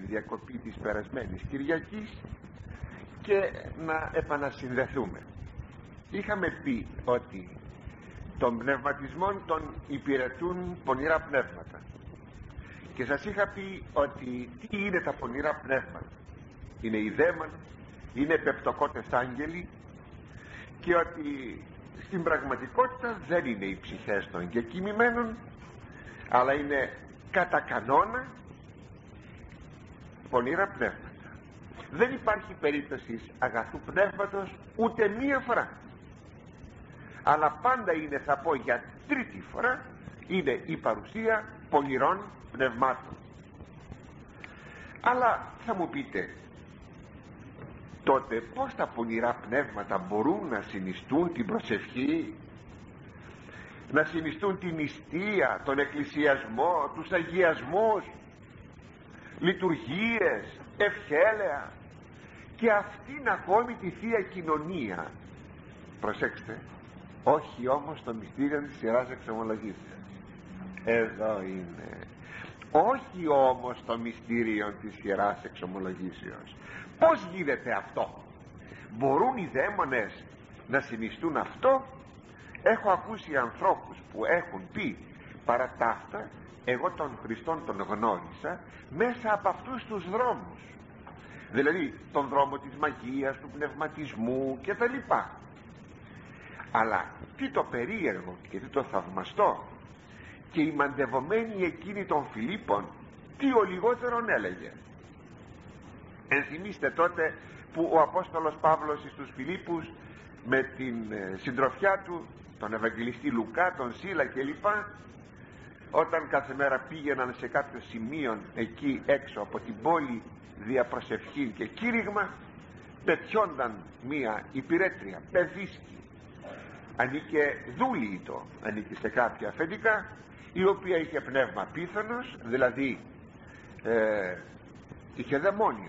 διακοπή της περασμένης Κυριακής και να επανασυνδεθούμε. Είχαμε πει ότι των πνευματισμών τον υπηρετούν πονηρά πνεύματα και σας είχα πει ότι τι είναι τα πονηρά πνεύματα. Είναι οι δαίμονες, είναι πεπτοκότες άγγελοι, και ότι στην πραγματικότητα δεν είναι οι ψυχές των εγκεκοιμημένων, αλλά είναι κατά κανόνα πονηρά πνεύματα. Δεν υπάρχει περίπτωση αγαθού πνεύματος ούτε μία φορά, αλλά πάντα είναι, θα πω για τρίτη φορά, είναι η παρουσία πονηρών πνευμάτων. Αλλά θα μου πείτε, τότε πως τα πονηρά πνεύματα μπορούν να συνιστούν την προσευχή, να συνιστούν την νηστεία, τον εκκλησιασμό, τους αγιασμούς, λειτουργίες, ευχέλαια και αυτήν ακόμη τη Θεία Κοινωνία? Προσέξτε, όχι όμως το μυστήριο της Ιεράς Εξομολογήσεως. Εδώ είναι. Όχι όμως το μυστήριο της Ιεράς Εξομολογήσεως. Πώς γίνεται αυτό? Μπορούν οι δαίμονες να συνιστούν αυτό? Έχω ακούσει ανθρώπους που έχουν πει παρά ταύτα, εγώ τον Χριστόν τον γνώρισα μέσα από αυτούς τους δρόμους, δηλαδή τον δρόμο της μαγείας, του πνευματισμού και τα λοιπά. Αλλά τι το περίεργο και τι το θαυμαστό, και η μαντευομένη εκείνη των Φιλίππων τι ο λιγότερον έλεγε. Ενθυμίστε τότε που ο Απόστολος Παύλος στους Φιλίππους με την συντροφιά του, τον Ευαγγελιστή Λουκά, τον Σίλα κλπ, όταν κάθε μέρα πήγαιναν σε κάποιο σημείο εκεί έξω από την πόλη δια προσευχή και κήρυγμα, πετιόνταν μία υπηρέτρια, παιδίσκη, ανήκε δούλητο, ανήκε σε κάποια αφεντικά, η οποία είχε πνεύμα πίθανος, δηλαδή είχε δαιμόνιο,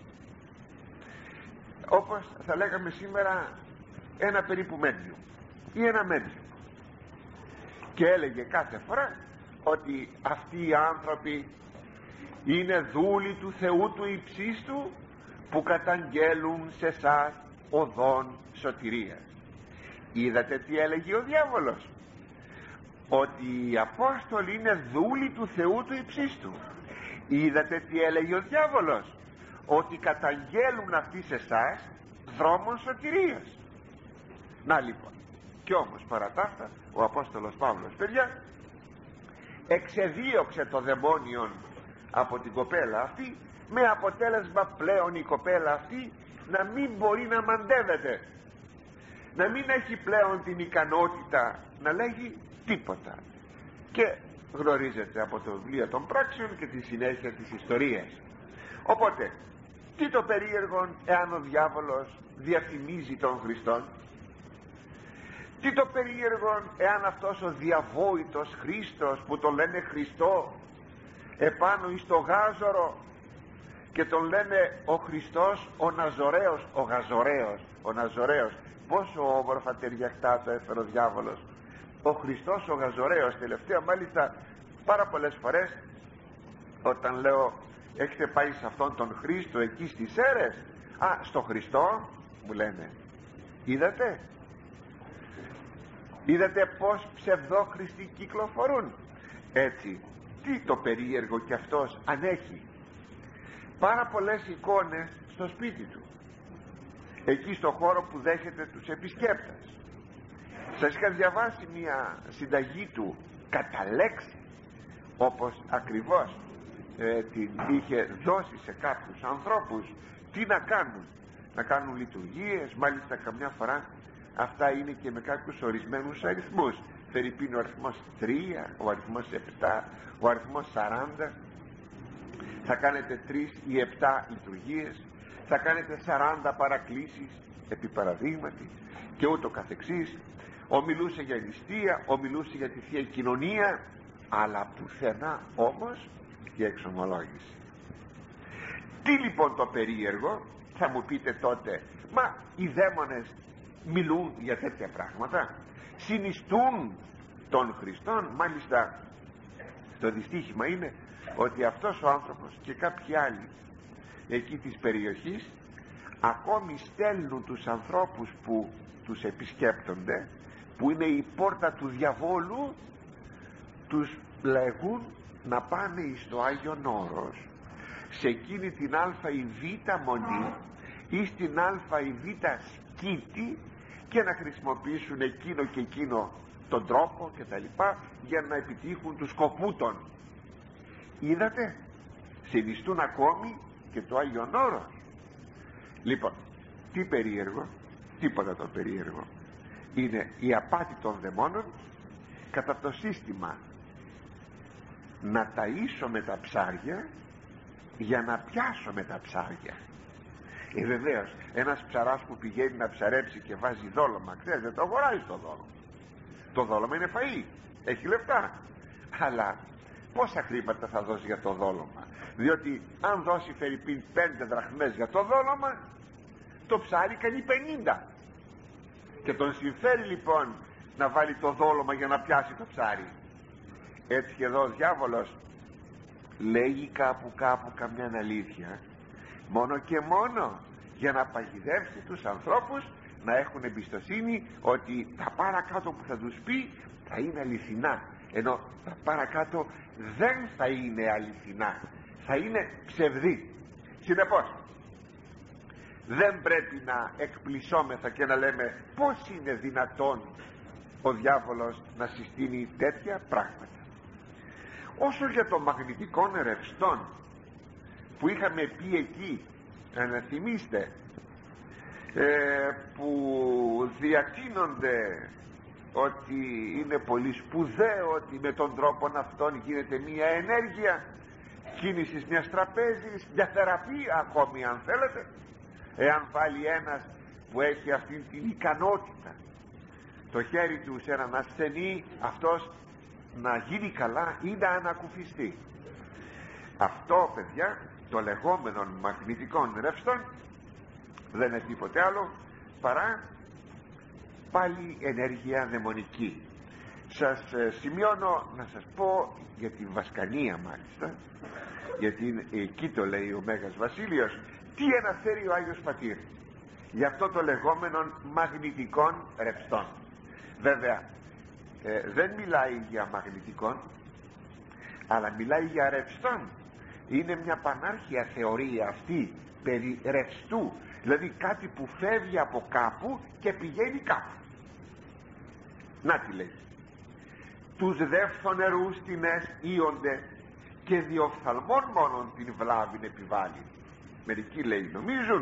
όπως θα λέγαμε σήμερα ένα περίπου medium ή ένα medium, και έλεγε κάθε φορά ότι αυτοί οι άνθρωποι είναι δούλοι του Θεού του υψίστου που καταγγέλουν σε εσάς οδόν σωτηρίας. Είδατε τι έλεγε ο διάβολος? Ότι οι Απόστολοι είναι δούλοι του Θεού του υψίστου. Είδατε τι έλεγε ο διάβολος? Ότι καταγγέλουν αυτοί σε εσάς δρόμων σωτηρίας. Να λοιπόν, κι όμως παρά τα αυτά ο Απόστολος Παύλος, παιδιά, εξεδίωξε το δαιμόνιον από την κοπέλα αυτή, με αποτέλεσμα πλέον η κοπέλα αυτή να μην μπορεί να μαντεύεται, να μην έχει πλέον την ικανότητα να λέγει τίποτα. Και γνωρίζετε από το βιβλίο των πράξεων και τη συνέχεια της ιστορίας. Οπότε τι το περίεργο εάν ο διάβολος διαφημίζει τον Χριστόν? Τι το περίεργο εάν αυτός ο διαβόητος Χρήστος που τον λένε Χριστό επάνω εις το γάζορο και τον λένε ο Χριστός ο Ναζωραίος, ο Ναζωραίος, πόσο όμορφα ταιριαχτά το έφερε ο διάβολος, ο Χριστός ο Γαζωραίος. Τελευταία μάλιστα πάρα πολλές φορές όταν λέω έχετε πάει σε αυτόν τον Χρήστο εκεί στις Σέρες, στο Χριστό μου λένε. Είδατε πως ψευδόχριστοι κυκλοφορούν? Έτσι, τι το περίεργο κι αυτός αν έχει πάρα πολλές εικόνες στο σπίτι του, εκεί στο χώρο που δέχεται τους επισκέπτες. Σας είχα διαβάσει μια συνταγή του κατά λέξη, όπως ακριβώς την είχε δώσει σε κάποιους ανθρώπους, τι να κάνουν λειτουργίες, μάλιστα καμιά φορά αυτά είναι και με κάποιους ορισμένους αριθμούς. Φερειπίν ο αριθμός 3, ο αριθμός 7, ο αριθμός 40. Θα κάνετε 3 ή 7 λειτουργίες, θα κάνετε 40 παρακλήσεις επί παραδείγματι και ούτω καθεξής. Ομιλούσε για νηστεία, ομιλούσε για τη Θεία Κοινωνία, αλλά πουθενά όμως για εξομολόγηση. Τι λοιπόν το περίεργο? Θα μου πείτε τότε, μα οι δαίμονες μιλούν για τέτοια πράγματα, συνιστούν τον Χριστόν? Μάλιστα το δυστύχημα είναι ότι αυτός ο άνθρωπος και κάποιοι άλλοι εκεί της περιοχής ακόμη στέλνουν τους ανθρώπους που τους επισκέπτονται, που είναι η πόρτα του διαβόλου, τους λέγουν να πάνε στο Άγιον Όρος, σε εκείνη την α ή β μονή ή στην α ή β σκήτη, και να χρησιμοποιήσουν εκείνο και εκείνο τον τρόπο και τα λοιπά, για να επιτύχουν του σκοπού των. Είδατε, συνιστούν ακόμη και το Άγιον Όρος. Λοιπόν, τι περίεργο, τίποτα το περίεργο. Είναι η απάτη των δαιμόνων κατά το σύστημα να ταΐσω τα ψάρια για να πιάσω τα ψάρια. Βεβαίως, ένας ψαράς που πηγαίνει να ψαρέψει και βάζει δόλωμα, ξέρετε, το αγοράζει το δόλωμα. Το δόλωμα είναι φαΐ, έχει λεφτά, αλλά πόσα χρήματα θα δώσει για το δόλωμα? Διότι αν δώσει φερειπίν 5 δραχμές για το δόλωμα, το ψάρι κάνει 50, και τον συμφέρει λοιπόν να βάλει το δόλωμα για να πιάσει το ψάρι. Έτσι και εδώ ο διάβολος λέγει κάπου καμιά αλήθεια, μόνο και μόνο για να παγιδεύσει τους ανθρώπους να έχουν εμπιστοσύνη ότι τα παρακάτω που θα τους πει θα είναι αληθινά, ενώ τα παρακάτω δεν θα είναι αληθινά, θα είναι ψευδή. Συνεπώς δεν πρέπει να εκπλησόμεθα και να λέμε πώς είναι δυνατόν ο διάβολος να συστήνει τέτοια πράγματα. Όσο για το μαγνητικό ρευστόν που είχαμε πει εκεί, να θυμίστε, που διακίνονται ότι είναι πολύ σπουδαίο, ότι με τον τρόπο αυτόν γίνεται μια ενέργεια κίνησης μιας τραπέζης, μια θεραπεία ακόμη αν θέλετε, εάν βάλει ένας που έχει αυτή την ικανότητα το χέρι του σε έναν ασθενή, αυτός να γίνει καλά ή να ανακουφιστεί. Αυτό, παιδιά, το λεγόμενο μαγνητικών ρεύστων δεν είναι τίποτε άλλο παρά πάλι ενέργεια δαιμονική. Σας σημειώνω να σας πω για την Βασκανία, μάλιστα, γιατί εκεί το λέει ο Μέγας Βασίλειος, τι αναφέρει ο Άγιος Πατήρ για αυτό το λεγόμενο μαγνητικών ρευστών. Βέβαια δεν μιλάει για μαγνητικών, αλλά μιλάει για ρευστών. Είναι μια πανάρχια θεωρία αυτή περί ρευστού, δηλαδή κάτι που φεύγει από κάπου και πηγαίνει κάπου. Να τι λέει: τους δεύθονερούς τινές ίονται και διοφθαλμών μόνον την βλάβην επιβάλλει. Μερικοί, λέει, νομίζουν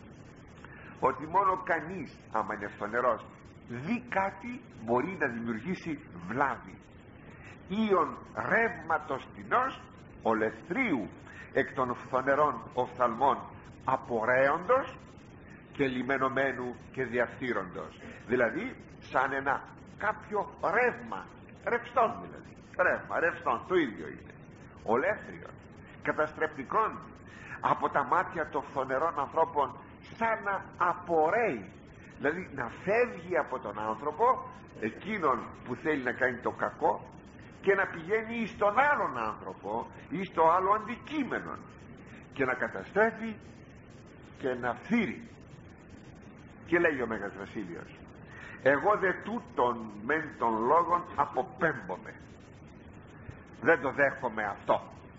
ότι μόνο κανείς, άμα είναι φθονερός, δει κάτι, μπορεί να δημιουργήσει βλάβη. Ήον ρεύματος τινός ολεθρίου εκ των φθονερών οφθαλμών απορρέοντος και λιμενωμένου και διαφθείροντος. Δηλαδή σαν ένα κάποιο ρεύμα, ρευστόν δηλαδή, ρευστόν, το ίδιο είναι, ολέθριον, καταστρεπτικών, από τα μάτια των φθονερών ανθρώπων, σαν να απορρέει, δηλαδή να φεύγει από τον άνθρωπο εκείνον που θέλει να κάνει το κακό και να πηγαίνει στον άλλον άνθρωπο ή στο άλλο αντικείμενο και να καταστρέφει και να φθείρει. Και λέει ο Μέγας Βασίλειος: εγώ δε τούτον μεν των λόγων αποπέμπομαι, δεν το δέχομαι αυτό.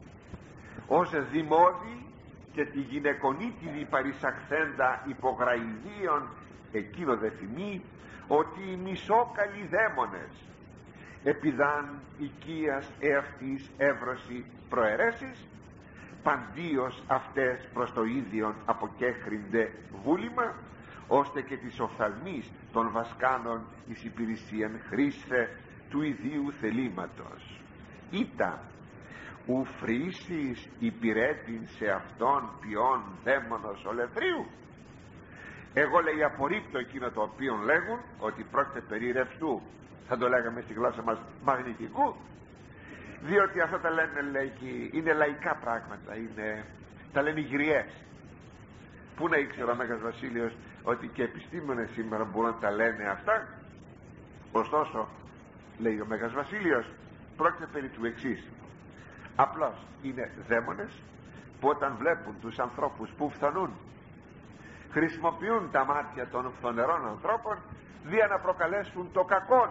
Ως δημόδι και τη γυναικονίτιδη παρισαχθέντα υπογραϊδίων, εκείνο δε θυμεί ότι οι μισόκαλοι δαίμονες επιδάν οικίας εαυτής εύρωση προαιρέσεις, παντίος αυτές προς το ίδιον αποκέχρινται βούλημα, ώστε και της οφθαλμής των βασκάνων εις υπηρεσίαν χρήστε του ιδίου θελήματος. Ήτα ου φρύσεις υπηρέτην σε αυτόν ποιον δαίμονος ολεθρίου. Εγώ, λέει, απορρίπτω εκείνο το οποίο λέγουν ότι πρόκειται περί ρευστού, θα το λέγαμε στη γλώσσα μας μαγνητικού, διότι αυτά τα λένε, λέει, είναι λαϊκά πράγματα, τα λένε οι γριές. Πού να ήξερε ο Μέγας Βασίλειος ότι και επιστήμονες σήμερα μπορούν να τα λένε αυτά? Ωστόσο, λέει ο Μέγας Βασίλειος, πρόκειται περί του εξής: Απλώς είναι δαίμονες που όταν βλέπουν τους ανθρώπους που φθονούν, χρησιμοποιούν τα μάτια των φθονερών ανθρώπων δια να προκαλέσουν το κακό.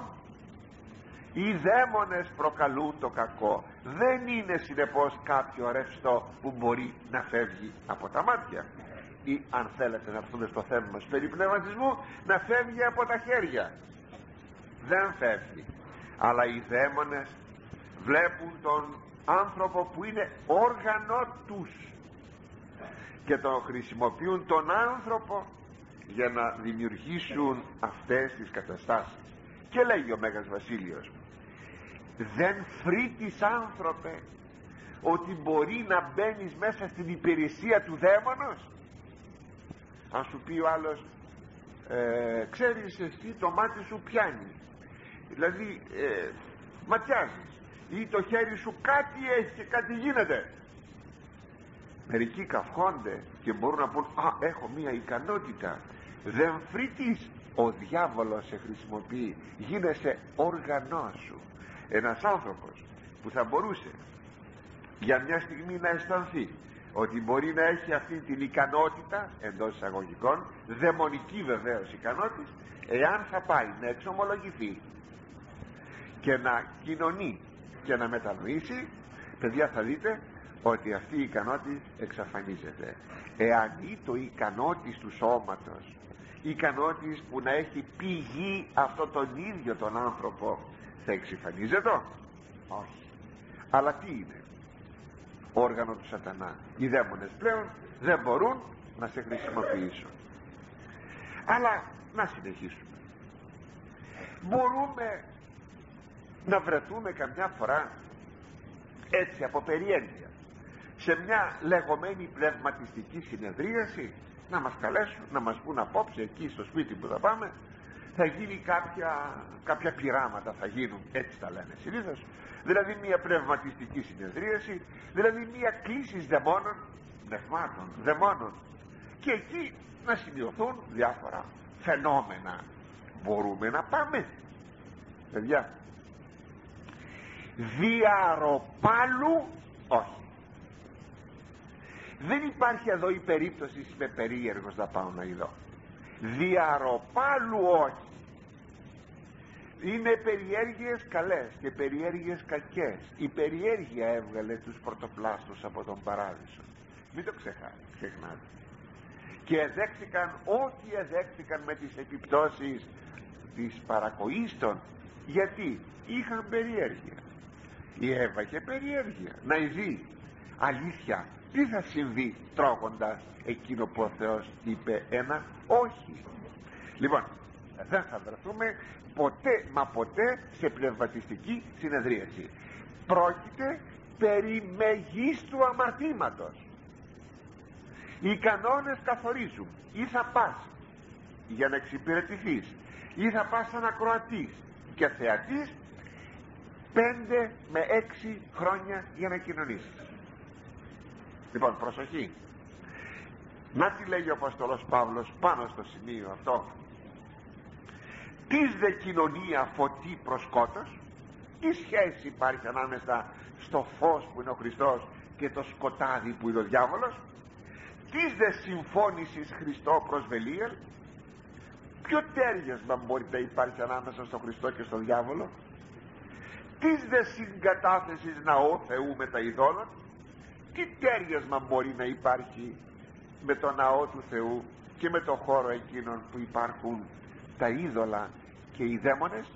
Οι δαίμονες προκαλούν το κακό. Δεν είναι συνεπώς κάποιο ρευστό που μπορεί να φεύγει από τα μάτια, ή αν θέλετε να έρθουμε στο θέμα μας περί πνευματισμού, να φεύγει από τα χέρια. Δεν φεύγει. Αλλά οι δαίμονες βλέπουν τον άνθρωπο που είναι όργανο τους και τον χρησιμοποιούν τον άνθρωπο για να δημιουργήσουν αυτές τις καταστάσεις. Και λέγει ο Μέγας Βασίλειος, δεν φρύτης άνθρωπε ότι μπορεί να μπαίνεις μέσα στην υπηρεσία του δαίμονος? Αν σου πει ο άλλος, ξέρεις εσύ το μάτι σου πιάνει, δηλαδή ματιάζεις, ή το χέρι σου κάτι έχει και κάτι γίνεται. Μερικοί καυχόνται και μπορούν να πούν, έχω μία ικανότητα. Δεν φρύτης, ο διάβολος σε χρησιμοποιεί, γίνεσαι όργανό σου. Ένας άνθρωπος που θα μπορούσε για μια στιγμή να αισθανθεί ότι μπορεί να έχει αυτή την ικανότητα, εντός εισαγωγικών, δαιμονική βεβαίως ικανότητα, εάν θα πάει να εξομολογηθεί και να κοινωνεί και να μετανοήσει, παιδιά, θα δείτε ότι αυτή η ικανότητα εξαφανίζεται. Εάν ή το ικανότης του σώματος, ικανότης που να έχει πηγή αυτό τον ίδιο τον άνθρωπο, θα εξαφανίζεται? Όχι. Αλλά τι είναι? Όργανο του σατανά. Οι δαίμονες πλέον δεν μπορούν να σε χρησιμοποιήσουν. Αλλά να συνεχίσουμε. Μπορούμε να βρεθούμε καμιά φορά έτσι από περιέργεια σε μια λεγόμενη πνευματιστική συνεδρίαση, να μας καλέσουν, να μας πούν απόψε εκεί στο σπίτι που θα πάμε θα γίνει κάποια πειράματα, θα γίνουν, έτσι τα λένε συνήθως, δηλαδή μια πνευματιστική συνεδρίαση, δηλαδή μια κλίση δαιμόνων, πνευμάτων, δαιμόνων, και εκεί να σημειωθούν διάφορα φαινόμενα. Μπορούμε να πάμε, παιδιά? Διαρροπάλου όχι. Δεν υπάρχει εδώ η περίπτωση είμαι περίεργος να πάω να ειδώ. Διαρροπάλου όχι. Είναι περιέργειες καλές και περιέργειες κακές. Η περιέργεια έβγαλε τους πρωτοπλάστους από τον παράδεισο, μην το ξεχνάτε. Και εδέχθηκαν ό,τι εδέχθηκαν με τις επιπτώσεις της παρακοής των. Γιατί είχαν περιέργεια. Η Εύα είχε περιέργεια να ειδεί αλήθεια τι θα συμβεί τρώγοντας εκείνο που ο Θεός είπε ένα όχι. Λοιπόν, δεν θα βρεθούμε ποτέ μα ποτέ σε πνευματιστική συνεδρίαση. Πρόκειται περί μεγίστου αμαρτήματος. Οι κανόνες καθορίζουν, ή θα πας για να εξυπηρετηθείς, ή θα πας σαν ακροατής και θεατής 5 με 6 χρόνια για να κοινωνήσεις. Λοιπόν, προσοχή. Να τι λέγει ο Απόστολος Παύλος πάνω στο σημείο αυτό. Τις δε κοινωνία φωτί προς σκότος? Τι σχέση υπάρχει ανάμεσα στο φως που είναι ο Χριστός και το σκοτάδι που είναι ο διάβολος? Τις δε συμφώνησης Χριστό προς Βελίελ? Ποιο τέριασμα μπορεί να υπάρχει ανάμεσα στο Χριστό και στο διάβολο? Τις δε συγκατάθεσης ναό Θεού με τα ειδόλων? Τι τέριασμα μπορεί να υπάρχει με το ναό του Θεού και με το χώρο εκείνων που υπάρχουν τα είδωλα και οι δαίμονες?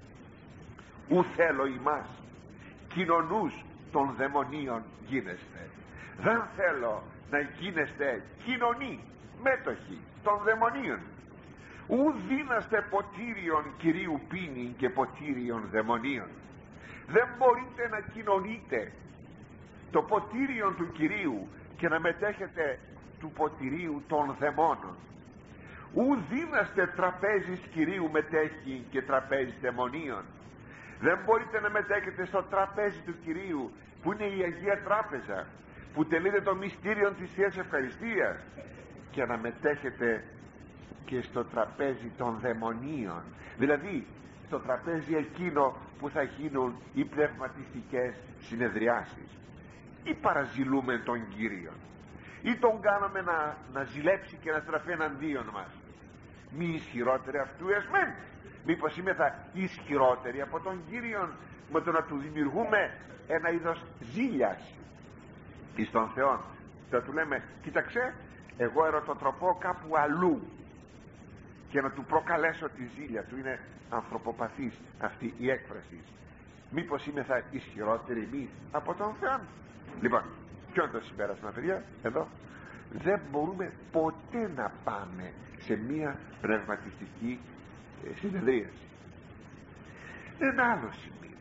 Ου θέλω ημάς κοινωνούς των δαιμονίων γίνεστε. Δεν θέλω να γίνεστε κοινωνοί, μέτοχοι των δαιμονίων. Ου δίναστε ποτήριον Κυρίου πίνη και ποτήριον δαιμονίων. Δεν μπορείτε να κοινωνείτε το ποτήριον του Κυρίου και να μετέχετε του ποτηρίου των δαιμόνων. Ου δίναστε τραπέζης Κυρίου μετέχει και τραπέζι δαιμονίων. Δεν μπορείτε να μετέχετε στο τραπέζι του Κυρίου που είναι η Αγία Τράπεζα, που τελείται το μυστήριο της Θείας Ευχαριστίας, και να μετέχετε και στο τραπέζι των δαιμονίων, δηλαδή στο τραπέζι εκείνο που θα γίνουν οι πνευματιστικές συνεδριάσεις. ή παραζηλούμε τον Κύριο, ή τον κάνουμε να ζηλέψει και να στραφεί εναντίον μας? Μη ισχυρότεροι αυτού εσμέν? Μήπως είμεθα ισχυρότεροι από τον Κύριον με το να του δημιουργούμε ένα είδος ζήλιας εις τον Θεό? Θα του λέμε, κοίταξε, εγώ ερωτοτροπώ κάπου αλλού, και να του προκαλέσω τη ζήλια του. Είναι ανθρωποπαθής αυτή η έκφραση. Μήπως είμεθα ισχυρότεροι εμείς από τον Θεό? Λοιπόν, ποιο είναι το συμπέρασμα, παιδιά? Εδώ δεν μπορούμε ποτέ να πάμε σε μία πνευματιστική συνεδρίαση. Ένα άλλο σημείο,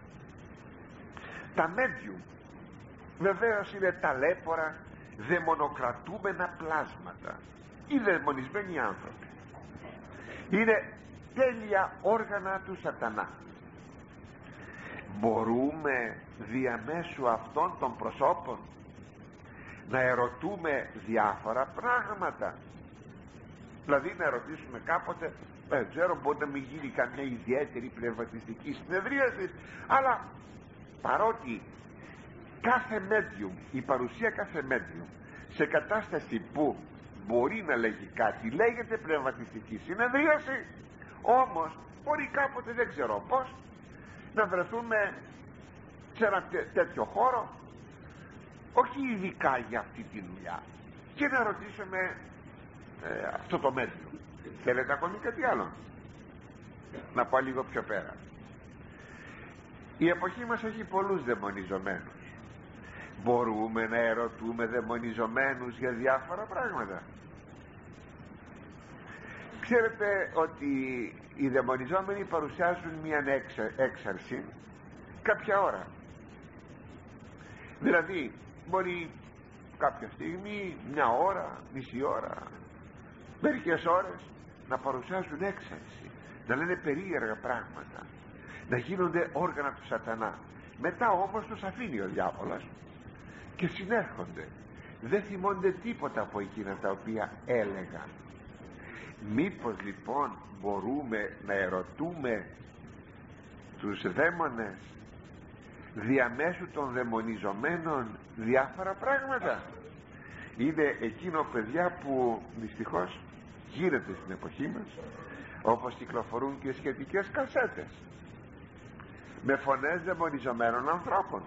τα medium βεβαίως είναι ταλέπορα, δαιμονοκρατούμενα πλάσματα ή δαιμονισμένοι άνθρωποι. Είναι τέλεια όργανα του σατανά. Μπορούμε διαμέσου αυτών των προσώπων να ερωτούμε διάφορα πράγματα? Δηλαδή να ερωτήσουμε κάποτε, δεν ξέρω, μπορεί να μην γίνει καμιά ιδιαίτερη πνευματιστική συνεδρίαση, αλλά παρότι κάθε medium, η παρουσία κάθε medium σε κατάσταση που μπορεί να λέγει κάτι, λέγεται πνευματιστική συνεδρίαση, όμως μπορεί κάποτε, δεν ξέρω πως, να βρεθούμε σε ένα τέτοιο χώρο, όχι ειδικά για αυτή τη δουλειά, και να ρωτήσουμε αυτό το medium. Θέλετε ακόμη κάτι άλλο? Να πάω λίγο πιο πέρα. Η εποχή μας έχει πολλούς δαιμονιζομένους. Μπορούμε να ερωτούμε δαιμονιζομένους για διάφορα πράγματα? Ξέρετε ότι οι δαιμονιζόμενοι παρουσιάζουν μια έξαρση κάποια ώρα. Δηλαδή μπορεί κάποια στιγμή, μια ώρα, μισή ώρα, μερικές ώρες να παρουσιάζουν έξαρση, να λένε περίεργα πράγματα, να γίνονται όργανα του σατανά. Μετά όμως τους αφήνει ο διάβολος και συνέρχονται, δεν θυμώνται τίποτα από εκείνα τα οποία έλεγαν. Μήπως λοιπόν μπορούμε να ερωτούμε τους δαίμονες διαμέσου των δαιμονιζομένων διάφορα πράγματα? Είναι εκείνο, παιδιά, που δυστυχώς γίνεται στην εποχή μας, όπως κυκλοφορούν και σχετικές κασέτες με φωνές δαιμονιζομένων ανθρώπων,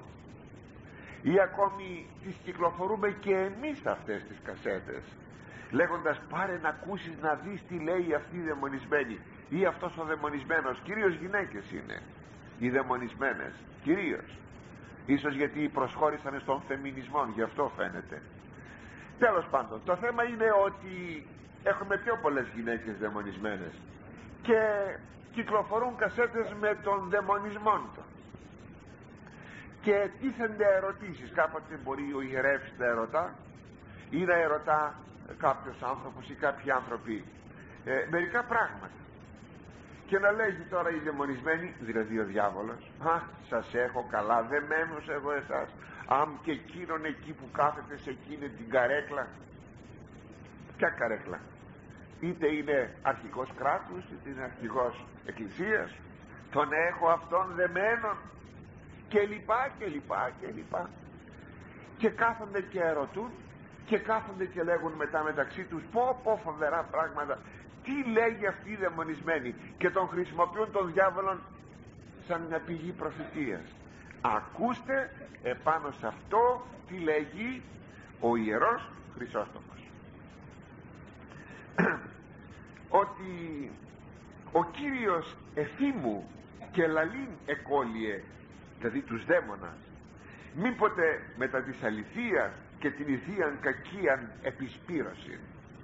ή ακόμη τις κυκλοφορούμε και εμείς αυτές τις κασέτες, λέγοντας πάρε να ακούσεις να δεις τι λέει αυτή η δαιμονισμένη ή αυτός ο δαιμονισμένος. Κυρίως γυναίκες είναι οι δαιμονισμένες, κυρίως, ίσως γιατί προσχώρησαν στον φεμινισμό, γι' αυτό φαίνεται. Τέλος πάντων, το θέμα είναι ότι έχουμε πιο πολλές γυναίκες δαιμονισμένες και κυκλοφορούν κασέτες με τον δαιμονισμό των, και τίθενται ερωτήσεις. Κάποτε μπορεί ο ιερεύς να ερωτά, ή να ερωτά κάποιος άνθρωπος ή κάποιοι άνθρωποι μερικά πράγματα, και να λέγει τώρα η δαιμονισμένη, δηλαδή ο διάβολος, σας έχω καλά δεμένους εγώ εσάς, αμ και εκείνον εκεί που κάθεται σε εκείνη την καρέκλα. Ποια καρέκλα? Είτε είναι αρχηγός κράτους, είτε είναι αρχηγός εκκλησίας, τον έχω αυτόν δεμένον, και λοιπά και λοιπά και λοιπά. Και κάθονται και ερωτούν, και κάθονται και λέγουν μετά μεταξύ τους, πω φοβερά πράγματα, τι λέγει αυτή η δαιμονισμένη, και τον χρησιμοποιούν τον διάβολον σαν μια πηγή προφητείας. Ακούστε επάνω σε αυτό τι λέγει ο Ιερός Χρυσόστομος, ότι ο Κύριος εφήμου και λαλήν εκόλυε, δηλαδή τους δαίμονας, μήποτε μετά της αληθείας και την ηθίαν κακίαν επισπήρωση.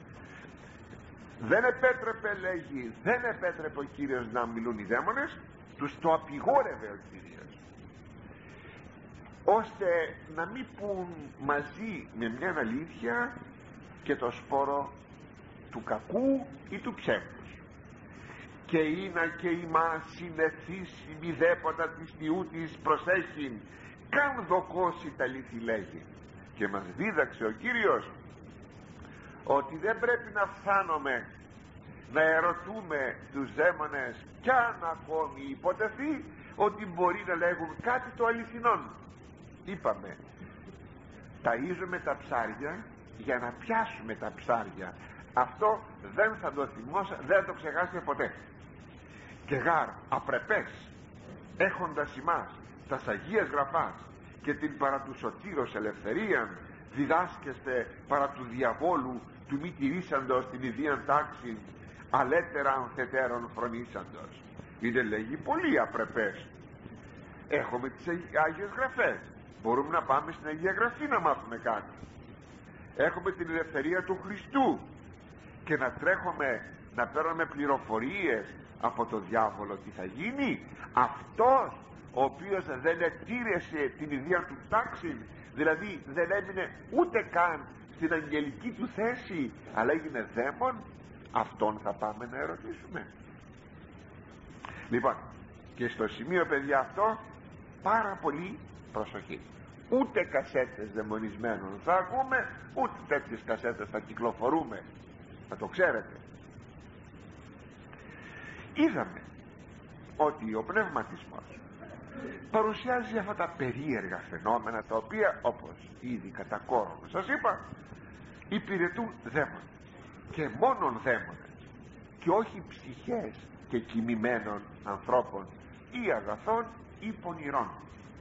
Δεν επέτρεπε, λέγει, δεν επέτρεπε ο Κύριος να μιλούν οι δαίμονες, τους το απειγόρευε ο Κύριος, ώστε να μην πουν μαζί με μια αλήθεια και το σπόρο του κακού ή του ψεύδους. Και είναι και ημάς συνεθήσιμη δέποτα της Θεού της προσέχειν, καν δοκώσει τα λύθη, λέγει. Και μας δίδαξε ο Κύριος ότι δεν πρέπει να φθάνουμε να ερωτούμε τους δαίμονες, κι αν ακόμη υποτεθεί ότι μπορεί να λέγουν κάτι το αληθινόν. Είπαμε, ταΐζουμε τα ψάρια για να πιάσουμε τα ψάρια. Αυτό δεν θα το θυμώσαι, δεν το ξεχάσετε ποτέ. Και γάρ απρεπές έχοντας ημάς τας Αγίας Γραφάς και την παρά του σωτήρος ελευθερίαν διδάσκεστε παρά του διαβόλου του μη τηρήσαντος την ιδίαν τάξη αλέτερα ανθετέρων φρονήσαντος. Είναι, λέγει, πολύ απρεπές. Έχουμε τις Άγιες Γραφές, μπορούμε να πάμε στην Αγία Γραφή να μάθουμε κάτι. Έχουμε την ελευθερία του Χριστού και να τρέχουμε να παίρνουμε πληροφορίες από το διάβολο. Τι θα γίνει? Αυτός ο οποίος δεν ετήρεσε την ιδία του τάξη, δηλαδή δεν έμεινε ούτε καν στην αγγελική του θέση, αλλά έγινε δαίμον, αυτόν θα πάμε να ερωτήσουμε. Λοιπόν, και στο σημείο, παιδιά, αυτό πάρα πολύ προσοχή. Ούτε κασέτες δαιμονισμένων θα ακούμε, ούτε τέτοιες κασέτες θα κυκλοφορούμε, θα το ξέρετε. Είδαμε ότι ο πνευματισμός παρουσιάζει αυτά τα περίεργα φαινόμενα, τα οποία, όπως ήδη κατά κόρον σας είπα, υπηρετούν δαίμονες και μόνον δαίμονες και όχι ψυχές και κοιμημένων ανθρώπων ή αγαθών ή πονηρών.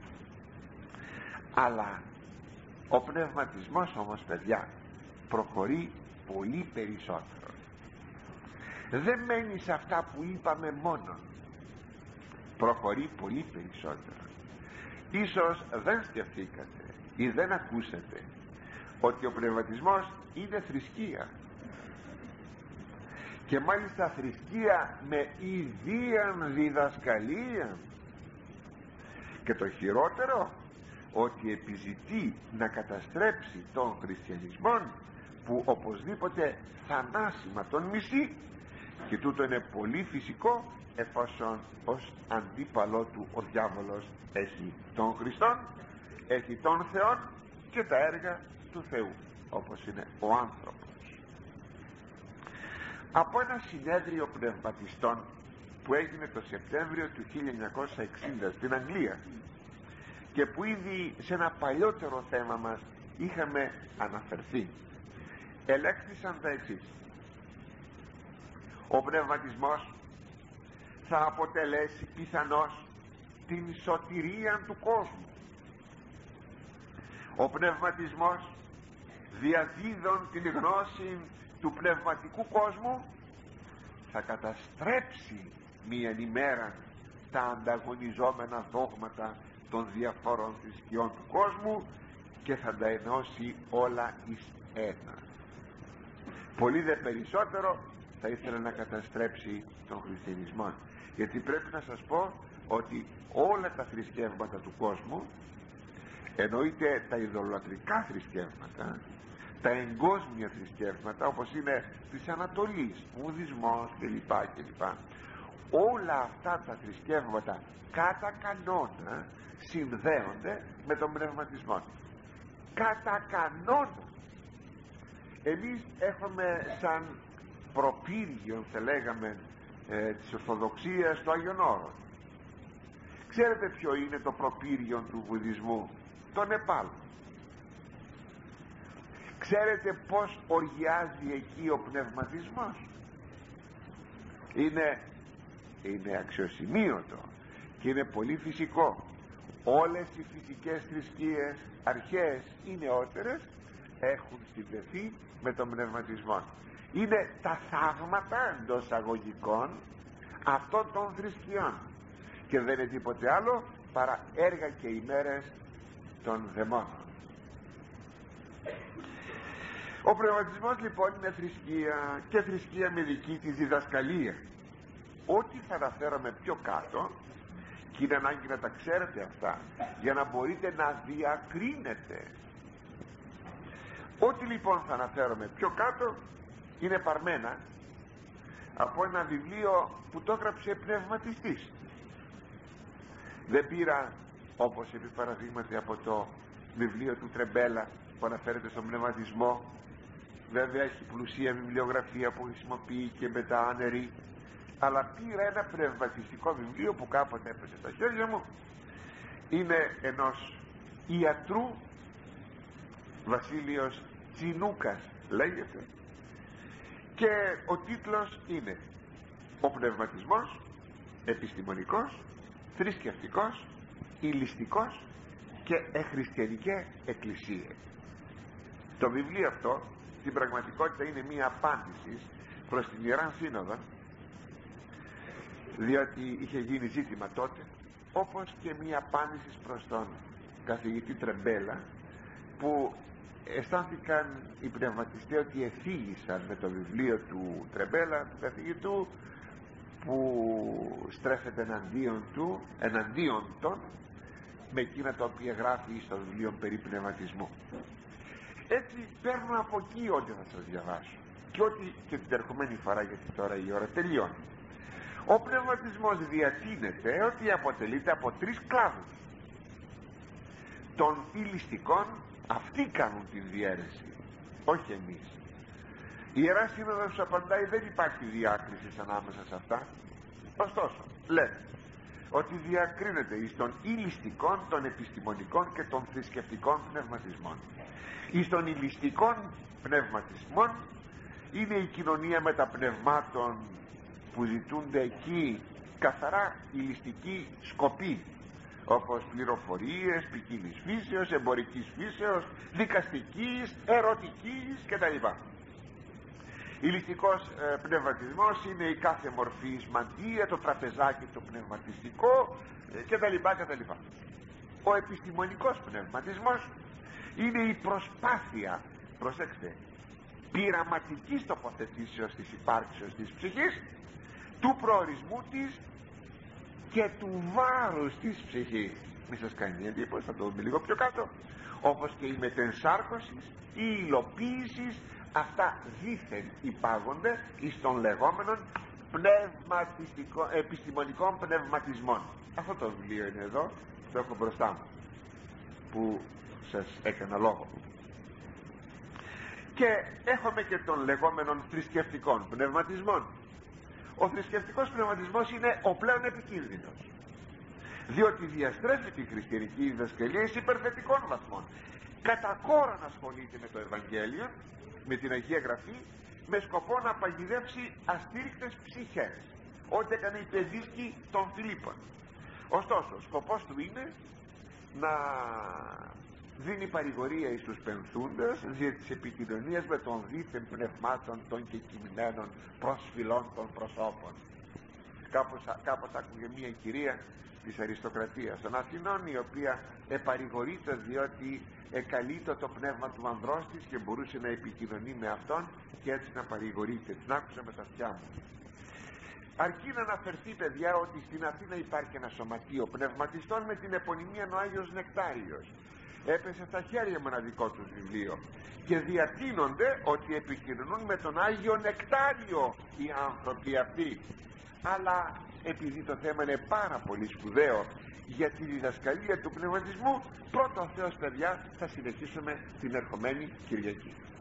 Αλλά ο πνευματισμός όμως, παιδιά, προχωρεί πολύ περισσότερο. Δεν μένει σε αυτά που είπαμε μόνο, προχωρεί πολύ περισσότερο. Ίσως δεν σκεφτήκατε ή δεν ακούσατε ότι ο πνευματισμός είναι θρησκεία, και μάλιστα θρησκεία με ιδίαν διδασκαλία. Και το χειρότερο, ότι επιζητεί να καταστρέψει τον χριστιανισμό, που οπωσδήποτε θανάσιμα τον μισεί, και τούτο είναι πολύ φυσικό, εφόσον ως αντίπαλό του ο διάβολος έχει τον Χριστόν, έχει τον Θεόν και τα έργα του Θεού, όπως είναι ο άνθρωπος. Από ένα συνέδριο πνευματιστών που έγινε το Σεπτέμβριο του 1960 στην Αγγλία, και που ήδη σε ένα παλιότερο θέμα μας είχαμε αναφερθεί, ελέγχθησαν τα εξής: ο πνευματισμός θα αποτελέσει πιθανώς την σωτηρία του κόσμου. Ο πνευματισμός, διαδίδων την γνώση του πνευματικού κόσμου, θα καταστρέψει μίαν ημέρα τα ανταγωνιζόμενα δόγματα των διαφόρων θρησκειών του κόσμου και θα τα ενώσει όλα εις ένα. Πολύ δε περισσότερο θα ήθελε να καταστρέψει τον χριστιανισμό, γιατί πρέπει να σας πω ότι όλα τα θρησκεύματα του κόσμου, εννοείται τα ειδωλατρικά θρησκεύματα, τα εγκόσμια θρησκεύματα, όπως είναι της Ανατολής, βουδισμός κλπ, όλα αυτά τα θρησκεύματα κατά κανόνα συνδέονται με τον πνευματισμό. Κατά κανόνα. Εμείς έχουμε σαν προπύργιο, θα λέγαμε, της Ορθοδοξίας, το Άγιον Όρος. Ξέρετε ποιο είναι το προπύργιο του βουδισμού? Το Νεπάλ. Ξέρετε πως οργιάζει εκεί ο πνευματισμός? Είναι αξιοσημείωτο και είναι πολύ φυσικό. Όλες οι φυσικές θρησκείες, αρχαίες ή νεότερες, έχουν συνδεθεί με τον πνευματισμό. Είναι τα θαύματα εντός αγωγικών αυτών των θρησκειών και δεν είναι τίποτε άλλο παρά έργα και ημέρες των δαιμόνων. Ο πνευματισμός λοιπόν είναι θρησκεία, και θρησκεία με δική της διδασκαλία. Ό,τι θα αναφέρομαι πιο κάτω, και είναι ανάγκη να τα ξέρετε αυτά για να μπορείτε να διακρίνετε, ό,τι λοιπόν θα αναφέρομαι πιο κάτω είναι παρμένα από ένα βιβλίο που το έγραψε πνευματιστής. Δεν πήρα, όπως επί παραδείγματι από το βιβλίο του Τρεμπέλα που αναφέρεται στον πνευματισμό. Βέβαια έχει πλουσία βιβλιογραφία που χρησιμοποιεί και μετά άνερη, αλλά πήρα ένα πνευματιστικό βιβλίο που κάποτε έπεσε στα χέρια μου. Είναι ενός ιατρού Βασίλειος Τσινούκας λέγεται, και ο τίτλος είναι «Ο πνευματισμός, επιστημονικός, θρησκευτικός, ηλιστικός και εχριστιανικέ εκκλησίε». Το βιβλίο αυτό στην πραγματικότητα είναι μία απάντηση προς την Ιερά Σύνοδο, διότι είχε γίνει ζήτημα τότε, όπως και μία απάντηση προς τον καθηγητή Τρεμπέλα, που αισθάνθηκαν οι πνευματιστές ότι εφήγησαν με το βιβλίο του Τρεμπέλα, του καθηγητού, που στρέφεται εναντίον των με εκείνα τα οποία γράφει στο βιβλίο περί πνευματισμού. Έτσι παίρνω από εκεί ό,τι θα σας διαβάσω, και ό,τι και την ερχομένη φορά, γιατί τώρα η ώρα τελειώνει. Ο πνευματισμός διατείνεται ότι αποτελείται από τρεις κλάδους. Των ηλιστικών, αυτοί κάνουν την διαίρεση, όχι εμείς. Η Ιερά Σύνοδος απαντάει, δεν υπάρχει διάκριση ανάμεσα σε αυτά. Ωστόσο λένε ότι διακρίνεται εις των ηλιστικών, των επιστημονικών και των θρησκευτικών πνευματισμών. Εις των ηλιστικών πνευματισμών είναι η κοινωνία με τα πνευμάτων, που ζητούνται εκεί καθαρά ηλιστική σκοπή, όπως πληροφορίες ποικίλης φύσεως, εμπορικής φύσεως, δικαστικής, ερωτικής κτλ. Ηλιστικός πνευματισμός είναι η κάθε μορφή μαντεία, το τραπεζάκι το πνευματιστικό κτλ. Ο επιστημονικός πνευματισμός είναι η προσπάθεια, προσέξτε, πειραματικής τοποθετήσεως της υπάρξεως της ψυχής, του προορισμού της και του βάρους της ψυχής. Μη σας κάνει εντύπωση, θα το δούμε λίγο πιο κάτω. Όπως και η μετενσάρκωση, η υλοποίηση, αυτά δήθεν υπάγονται εις των λεγόμενων επιστημονικών πνευματισμών. Αυτό το βιβλίο είναι εδώ, το έχω μπροστά μου, που σας έκανα λόγο. Και έχουμε και των λεγόμενων θρησκευτικών πνευματισμών. Ο θρησκευτικός πνευματισμός είναι ο πλέον επικίνδυνος, διότι διαστρέφει τη χριστιανική διδασκαλία εις υπερθετικών βαθμών. Κατά κόρον ασχολείται με το Ευαγγέλιο, με την Αγία Γραφή, με σκοπό να παγιδεύσει αστήρικτες ψυχές, ό,τι έκανε η παιδίσκη των Φιλίππων. Ωστόσο, σκοπός του είναι να δίνει παρηγορία εις τους πενθούντες δια της επικοινωνίας με των δίθεν πνευμάτων των κεκοιμημένων προσφυλών των προσώπων. Κάπως άκουγε μια κυρία της αριστοκρατίας των Αθηνών, η οποία επαρηγορείται διότι εκαλείτο το πνεύμα του ανδρός της και μπορούσε να επικοινωνεί με αυτόν και έτσι να παρηγορείται. Την άκουσα με τα αυτιά μου. Αρκεί να αναφερθεί, παιδιά, ότι στην Αθήνα υπάρχει ένα σωματείο πνευματιστών με την επωνυμία ο Άγιος Νεκτάριος. Έπεσε στα χέρια με ένα δικό τους βιβλίο και διατείνονται ότι επικοινωνούν με τον Άγιο Νεκτάριο οι άνθρωποι αυτοί. Αλλά επειδή το θέμα είναι πάρα πολύ σπουδαίο για τη διδασκαλία του πνευματισμού, πρώτα ο Θεός, παιδιά, θα συνεχίσουμε την ερχομένη Κυριακή.